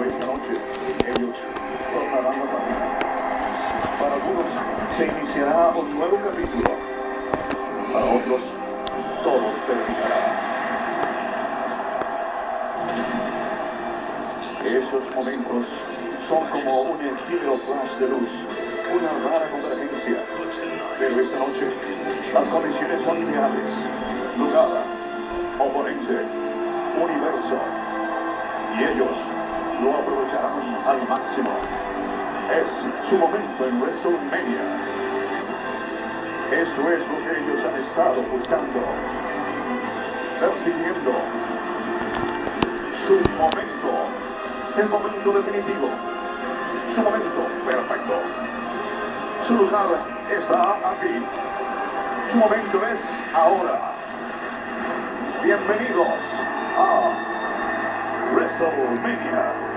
esta noche ellos tornarán la página. Para algunos se iniciará un nuevo capítulo. Para otros, todo terminará. Esos momentos son como un efímero flash de luz, una rara convergencia. Pero esta noche, las condiciones son ideales. Lugar, oponente, universo. Y ellos lo aprovecharán al máximo. Es su momento en WrestleMania. Eso es lo que ellos han estado buscando, persiguiendo. Su momento, el momento definitivo, su momento perfecto. Su lugar está aquí. Su momento es ahora. Bienvenidos a WrestleMania.